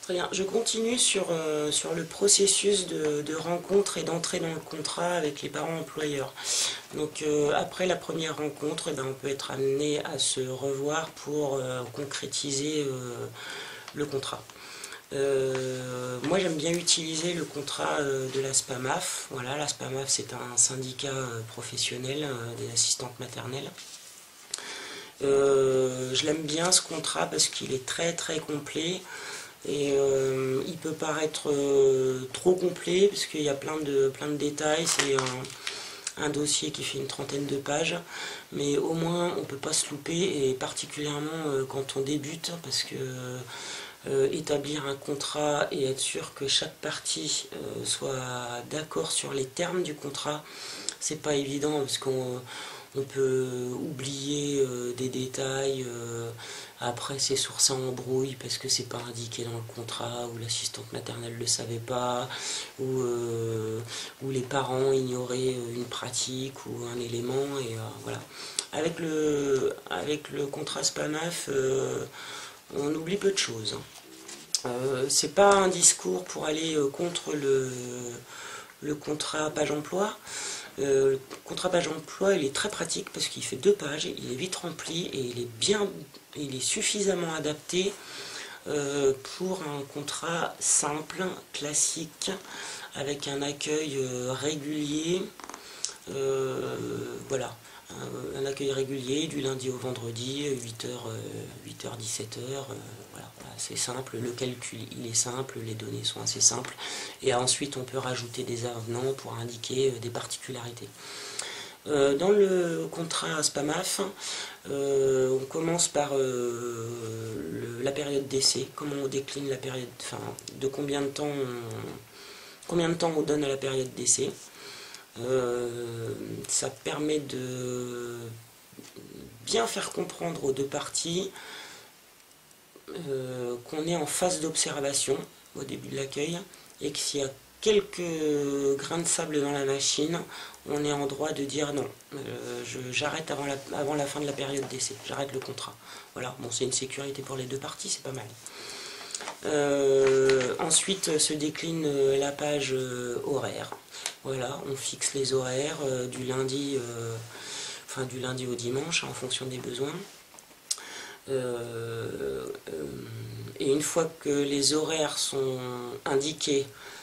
Très bien, je continue sur le processus de rencontre et d'entrée dans le contrat avec les parents employeurs. Donc après la première rencontre, on peut être amené à se revoir pour concrétiser le contrat. Moi j'aime bien utiliser le contrat de la SPAMAF. Voilà, la SPAMAF c'est un syndicat professionnel des assistantes maternelles. Je l'aime bien ce contrat parce qu'il est très très complet. Et il peut paraître trop complet parce qu'il y a plein de détails. C'est un dossier qui fait une trentaine de pages, mais au moins on ne peut pas se louper, et particulièrement quand on débute, parce que établir un contrat et être sûr que chaque partie soit d'accord sur les termes du contrat, c'est pas évident, parce qu'on peut oublier des détails. Après c'est source à embrouille parce que c'est pas indiqué dans le contrat, ou l'assistante maternelle ne le savait pas, ou les parents ignoraient une pratique ou un élément, et voilà. Avec le contrat SPAMAF, on oublie peu de choses. C'est pas un discours pour aller contre le contrat page emploi. Le contrat page emploi, il est très pratique parce qu'il fait 2 pages, il est vite rempli et il est suffisamment adapté pour un contrat simple, classique, avec un accueil régulier. Voilà, un accueil régulier du lundi au vendredi, 8h, 17h. Voilà, c'est simple, le calcul il est simple, les données sont assez simples, et ensuite on peut rajouter des avenants pour indiquer des particularités. Dans le contrat SPAMAF, on commence par la période d'essai, comment on décline la période, enfin de combien de temps on donne à la période d'essai. Ça permet de bien faire comprendre aux deux parties qu'on est en phase d'observation au début de l'accueil, et que s'il y a quelques grains de sable dans la machine, on est en droit de dire non, j'arrête avant la fin de la période d'essai, j'arrête le contrat. Voilà, bon, c'est une sécurité pour les deux parties, c'est pas mal. Ensuite se décline la page horaire. Voilà, on fixe les horaires du lundi au dimanche, en fonction des besoins. Et une fois que les horaires sont indiqués,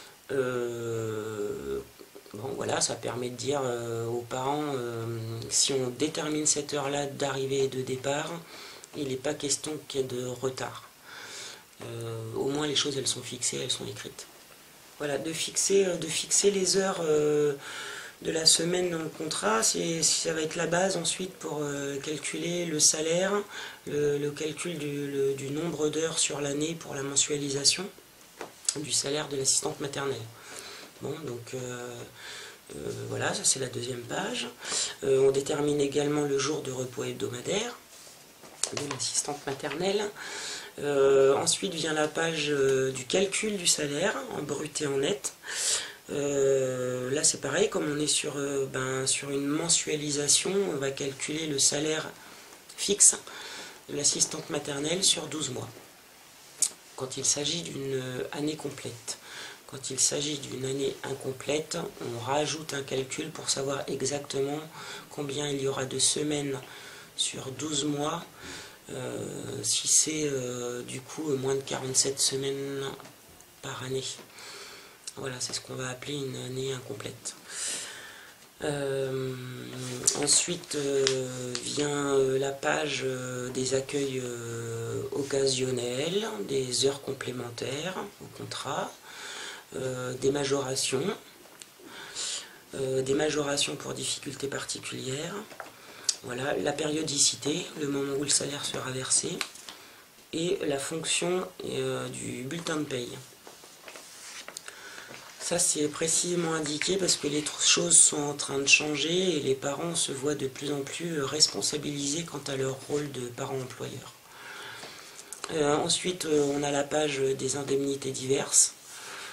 bon, voilà, ça permet de dire aux parents, si on détermine cette heure-là d'arrivée et de départ, il n'est pas question qu'il y ait de retard. Au moins les choses elles sont fixées, elles sont écrites. Voilà, de fixer les heures de la semaine dans le contrat, ça va être la base ensuite pour calculer le salaire, le calcul du nombre d'heures sur l'année pour la mensualisation du salaire de l'assistante maternelle. Bon, donc voilà, ça c'est la deuxième page. On détermine également le jour de repos hebdomadaire de l'assistante maternelle. Ensuite vient la page du calcul du salaire en brut et en net. Là c'est pareil, comme on est sur une mensualisation, on va calculer le salaire fixe de l'assistante maternelle sur 12 mois. Quand il s'agit d'une année complète. Quand il s'agit d'une année incomplète, on rajoute un calcul pour savoir exactement combien il y aura de semaines sur 12 mois. Si c'est du coup moins de 47 semaines par année. Voilà, c'est ce qu'on va appeler une année incomplète. Ensuite vient la page des accueils occasionnels, des heures complémentaires au contrat, des majorations pour difficultés particulières. Voilà, la périodicité, le moment où le salaire sera versé, et la fonction du bulletin de paye. Ça c'est précisément indiqué parce que les choses sont en train de changer et les parents se voient de plus en plus responsabilisés quant à leur rôle de parents employeurs. Ensuite on a la page des indemnités diverses,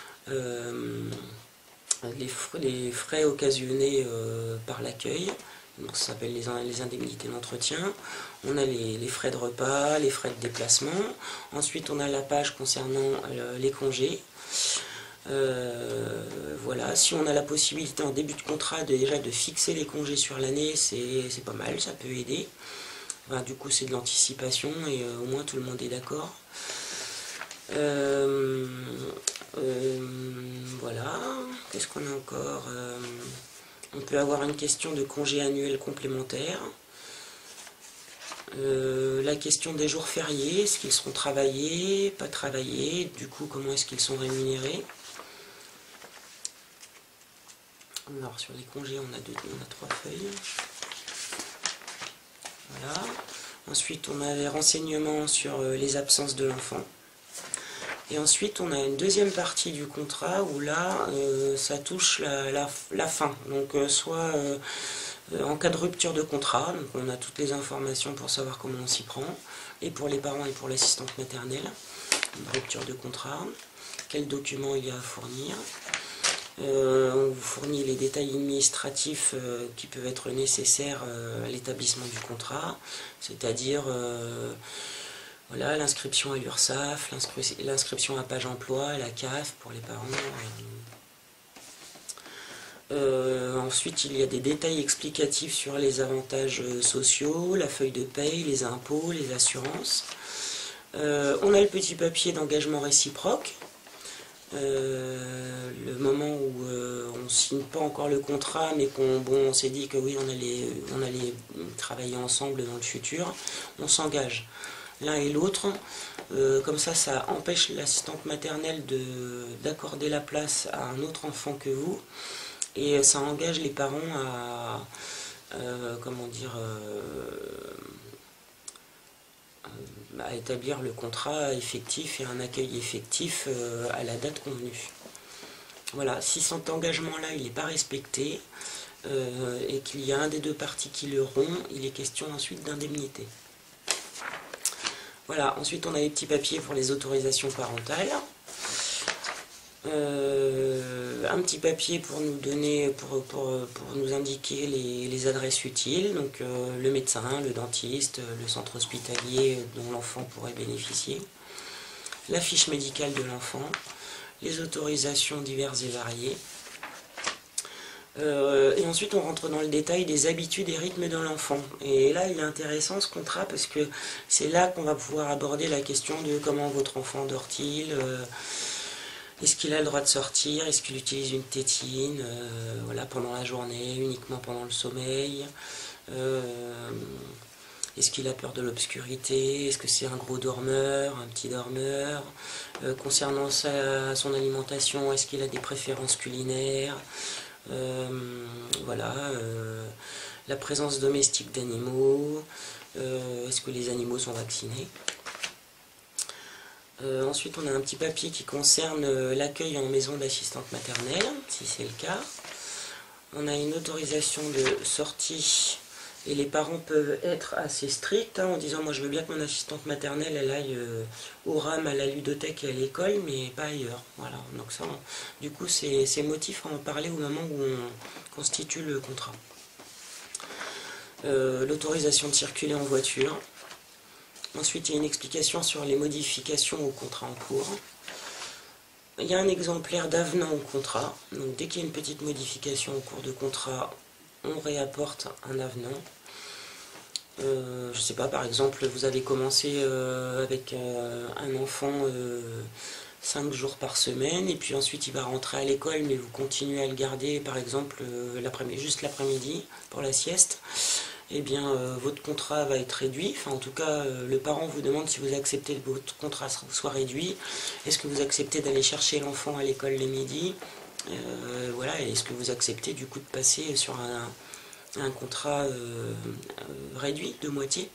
les frais occasionnés par l'accueil, donc ça s'appelle les indemnités d'entretien. On a les frais de repas, les frais de déplacement. Ensuite, on a la page concernant les congés. Voilà, si on a la possibilité en début de contrat déjà de fixer les congés sur l'année, c'est pas mal, ça peut aider. Enfin, du coup, c'est de l'anticipation et au moins tout le monde est d'accord. Voilà, qu'est-ce qu'on a encore? On peut avoir une question de congé annuel complémentaire. La question des jours fériés, est-ce qu'ils seront travaillés, pas travaillés, du coup comment est-ce qu'ils sont rémunérés? Alors sur les congés on a 3 feuilles. Voilà. Ensuite on a les renseignements sur les absences de l'enfant. Et ensuite on a une deuxième partie du contrat où là ça touche la fin. Donc soit en cas de rupture de contrat, donc on a toutes les informations pour savoir comment on s'y prend, et pour les parents et pour l'assistante maternelle, une rupture de contrat, quels documents il y a à fournir. On vous fournit les détails administratifs qui peuvent être nécessaires à l'établissement du contrat, c'est-à-dire voilà, l'inscription à l'URSSAF, l'inscription à Page Emploi, à la CAF pour les parents. Ensuite, il y a des détails explicatifs sur les avantages sociaux, la feuille de paye, les impôts, les assurances. On a le petit papier d'engagement réciproque. Le moment où on ne signe pas encore le contrat, mais on s'est dit que oui, on allait travailler ensemble dans le futur, on s'engage l'un et l'autre. Comme ça empêche l'assistante maternelle d'accorder la place à un autre enfant que vous. Et ça engage les parents à établir le contrat effectif et un accueil effectif à la date convenue. Voilà, si cet engagement-là il n'est pas respecté et qu'il y a un des deux parties qui le rompt, il est question ensuite d'indemnité. Voilà, ensuite on a les petits papiers pour les autorisations parentales. Un petit papier pour nous donner, pour nous indiquer les adresses utiles, donc le médecin, le dentiste, le centre hospitalier dont l'enfant pourrait bénéficier, la fiche médicale de l'enfant, les autorisations diverses et variées. Et ensuite on rentre dans le détail des habitudes et rythmes de l'enfant. Et là il est intéressant ce contrat parce que c'est là qu'on va pouvoir aborder la question de comment votre enfant dort-il, est-ce qu'il a le droit de sortir, est-ce qu'il utilise une tétine voilà, pendant la journée, uniquement pendant le sommeil, est-ce qu'il a peur de l'obscurité, est-ce que c'est un gros dormeur, un petit dormeur, concernant son alimentation, est-ce qu'il a des préférences culinaires, voilà, la présence domestique d'animaux, est-ce que les animaux sont vaccinés. Ensuite on a un petit papier qui concerne l'accueil en maison d'assistante maternelle, si c'est le cas. On a une autorisation de sortie et les parents peuvent être assez stricts en disant moi je veux bien que mon assistante maternelle elle aille au RAM, à la ludothèque et à l'école mais pas ailleurs. Voilà. Donc ça, du coup c'est motif à en parler au moment où on constitue le contrat. L'autorisation de circuler en voiture. Ensuite, il y a une explication sur les modifications au contrat en cours. Il y a un exemplaire d'avenant au contrat. Donc, dès qu'il y a une petite modification au cours de contrat, on réapporte un avenant. Je ne sais pas, par exemple, vous avez commencé avec un enfant 5 jours par semaine, et puis ensuite il va rentrer à l'école, mais vous continuez à le garder, par exemple, juste l'après-midi pour la sieste. Eh bien, votre contrat va être réduit. Enfin, en tout cas, le parent vous demande si vous acceptez que votre contrat soit réduit. Est-ce que vous acceptez d'aller chercher l'enfant à l'école le midi? Voilà, est-ce que vous acceptez du coup de passer sur un contrat réduit de moitié?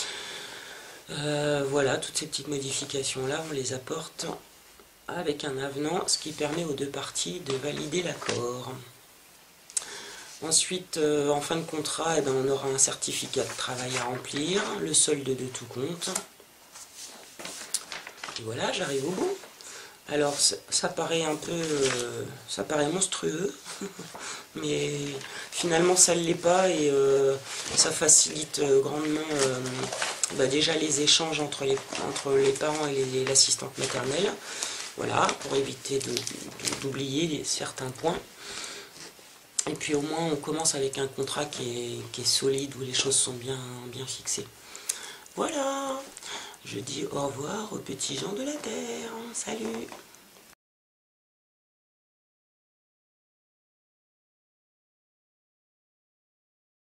Voilà, toutes ces petites modifications-là, on les apporte avec un avenant, ce qui permet aux deux parties de valider l'accord. Ensuite, en fin de contrat, on aura un certificat de travail à remplir, le solde de tout compte. Et voilà, j'arrive au bout. Alors ça paraît un peu, ça paraît monstrueux, mais finalement ça ne l'est pas et ça facilite grandement déjà les échanges entre les parents et l'assistante maternelle. Voilà, pour éviter d'oublier certains points. Et puis au moins on commence avec un contrat qui est solide, où les choses sont bien fixées. Voilà, je dis au revoir aux petits gens de la Terre. Salut!